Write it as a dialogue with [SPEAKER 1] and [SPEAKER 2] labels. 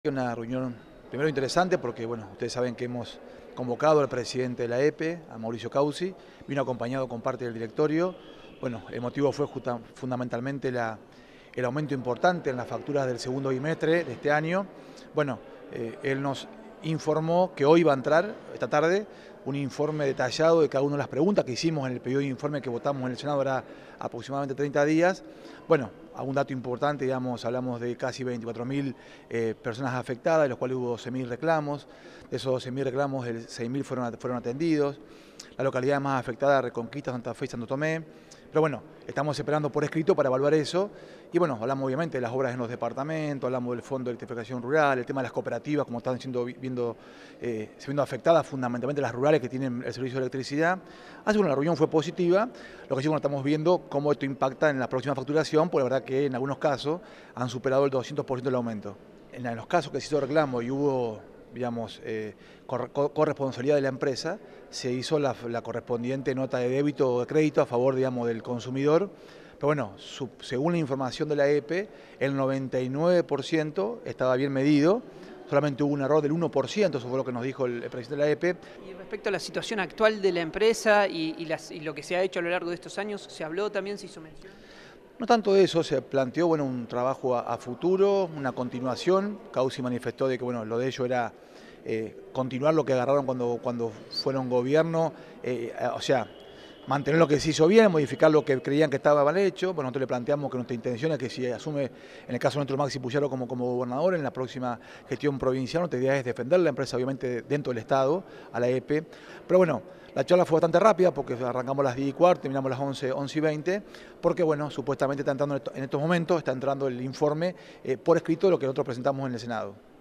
[SPEAKER 1] Una reunión primero interesante porque bueno, ustedes saben que hemos convocado al presidente de la EPE, a Mauricio Causi, vino acompañado con parte del directorio. Bueno, el motivo fue fundamentalmente el aumento importante en las facturas del segundo bimestre de este año. Bueno, él nos informó que hoy va a entrar, esta tarde, un informe detallado de cada una de las preguntas que hicimos en el pedido de informe que votamos en el Senado hará aproximadamente 30 días. Bueno, algún dato importante, digamos, hablamos de casi 24.000 personas afectadas, de los cuales hubo 12.000 reclamos. De esos 12.000 reclamos, 6.000 fueron atendidos. La localidad más afectada, Reconquista, Santa Fe y Santo Tomé. Pero bueno, estamos esperando por escrito para evaluar eso. Y bueno, hablamos obviamente de las obras en los departamentos, hablamos del Fondo de Electrificación Rural, el tema de las cooperativas, como están siendo afectadas fundamentalmente las rurales que tienen el servicio de electricidad. Así que bueno, la reunión fue positiva. Lo que sí, bueno, estamos viendo cómo esto impacta en la próxima facturación, porque la verdad que en algunos casos han superado el 200% del aumento. En los casos que se hizo reclamo y hubo, digamos, corresponsabilidad de la empresa, se hizo la correspondiente nota de débito o de crédito a favor, digamos, del consumidor. Pero bueno, según la información de la EPE, el 99% estaba bien medido, solamente hubo un error del 1%, eso fue lo que nos dijo el presidente de la EPE.
[SPEAKER 2] Y respecto a la situación actual de la empresa y lo que se ha hecho a lo largo de estos años, ¿se habló también, se hizo mención?
[SPEAKER 1] No tanto de eso, se planteó bueno, un trabajo a futuro, una continuación. Causi manifestó de que bueno, lo de ello era continuar lo que agarraron cuando fueron gobierno, o sea, mantener lo que se hizo bien, modificar lo que creían que estaba mal hecho. Bueno, nosotros le planteamos que nuestra intención es que si asume, en el caso nuestro Maxi Puyaro como gobernador, en la próxima gestión provincial, nuestra idea es defender la empresa, obviamente, dentro del Estado, a la EPE. Pero bueno, la charla fue bastante rápida porque arrancamos a las 10:15, terminamos a las 11:20, porque bueno, supuestamente está entrando en estos momentos, está entrando el informe por escrito de lo que nosotros presentamos en el Senado.